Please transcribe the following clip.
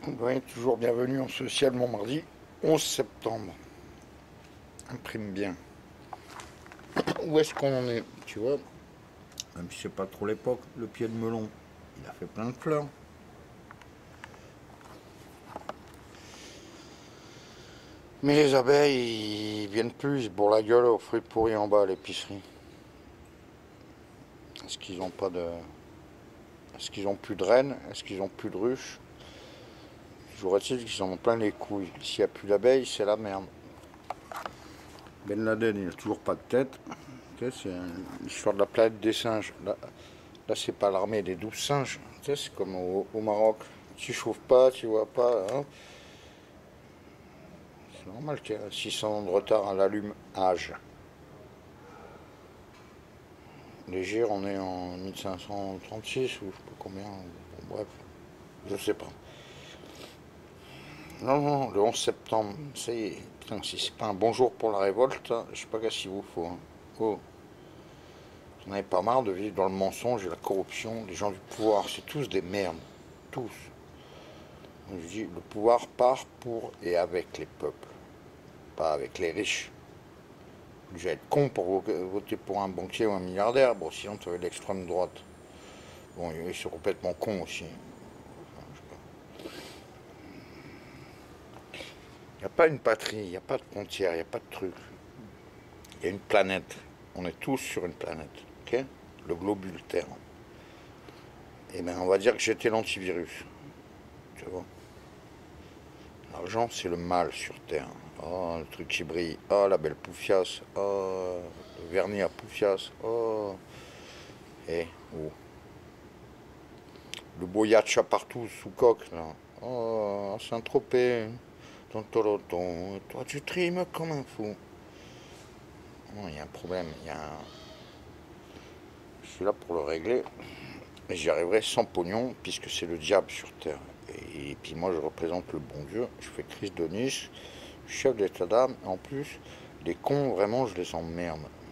Oui, toujours bienvenue en social mon mardi 11 septembre. Imprime bien. Où est-ce qu'on en est? Tu vois, même si c'est pas trop l'époque, le pied de melon, il a fait plein de fleurs. Mais les abeilles, ils viennent plus, ils se bourrent la gueule aux fruits pourris en bas à l'épicerie. Est-ce qu'ils ont pas de. Est-ce qu'ils ont plus de reines? Est-ce qu'ils ont plus de ruches? Toujours est-il qu'ils en ont plein les couilles. S'il n'y a plus d'abeilles, c'est la merde. Ben Laden, il a toujours pas de tête. Tu sais, c'est l'histoire de la planète des singes. Là c'est pas l'armée des 12 singes. Tu sais, c'est comme au Maroc. Tu chauffes pas, tu vois pas. Hein. C'est normal qu'il y ait 600 ans de retard à l'allumage. Léger, on est en 1536 ou je sais pas combien. Bon, bref, je sais pas. Non, non, le 11 septembre, ça y est. Putain, si c'est pas un bon jour pour la révolte, hein, je sais pas qu'est-ce qu'il vous faut. Hein. Oh, vous n'en avez pas marre de vivre dans le mensonge et la corruption. Les gens du pouvoir, c'est tous des merdes. Tous. Je dis, le pouvoir part pour et avec les peuples, pas avec les riches. Vous être con pour voter pour un banquier ou un milliardaire, bon, sinon tu avais l'extrême droite. Bon, ils sont complètement cons aussi. Enfin, il n'y a pas une patrie, il n'y a pas de frontières, il n'y a pas de truc. Il y a une planète. On est tous sur une planète. Ok? Le globule Terre. Et bien, on va dire que j'étais l'antivirus. Tu vois? L'argent, c'est le mal sur Terre. Oh, le truc qui brille. Oh, la belle poufiasse. Oh, le vernis à poufiasse. Oh. Et, oh. Le beau yacht partout sous coque, là. Oh, Saint-Tropez. Toi, tu trimes comme un fou. Non, il y a un problème. Je suis là pour le régler. Et j'y arriverai sans pognon, puisque c'est le diable sur Terre. Et puis moi, je représente le bon Dieu. Je fais Christ de Nice, chef d'état d'âme. En plus, les cons, vraiment, je les emmerde.